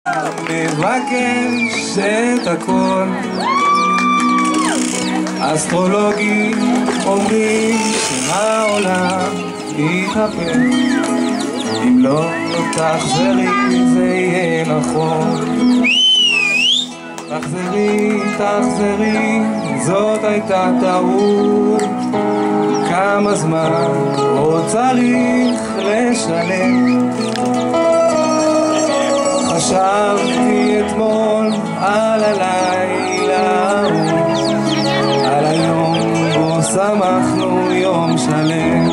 מבקש את הכל. אסטרולוגים אומרים שהעולם יתהפך, אם לא תחזרי זה יהיה נכון. תחזרי, תחזרי, זאת הייתה טעות. כמה זמן עוד צריך לשלם? חשבתי אתמול על הלילה ההוא, על היום בו שמחנו יום שלם.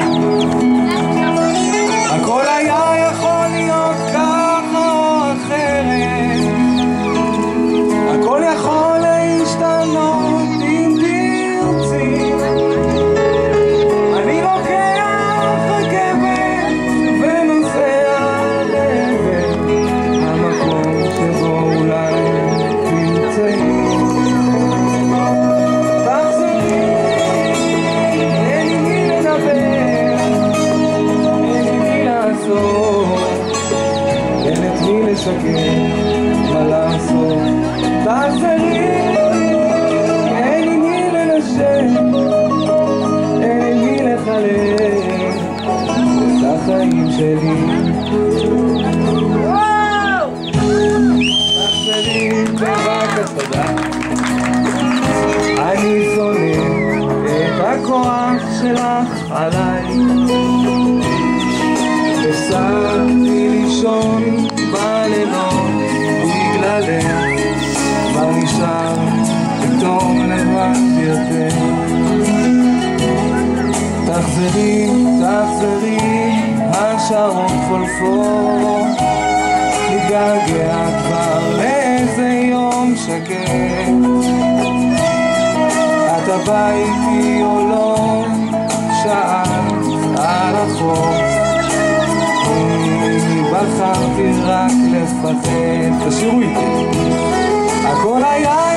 הכל היה יכול להיות ככה או אחרת, הכל יכול להשתנות אם תרצי. אני לוקח רכבת ונוסע לעבר המקום שבו אולי תמצאי. תחזרי, אין עם מי לדבר, אין עם מי לעשות, אין את מי לשקר, מה לעשות. תחזרי, אין עם מי לנשם, אין עם מי לחלק את החיים שלי. תחזרי ורק תודה. אני שונא את הכוח שלך עליי, הפסקתי לישון בלילות בגללך, כבר נשאר פתאום לבד יותר. תחזרי, תחזרי, השעות חולפות, מתגעגע כבר לאיזה יום שקט. את הבא איתי או לא, שאלת על החוף, אני בחרתי רק לפחד. תשאירו איתי, הכל היה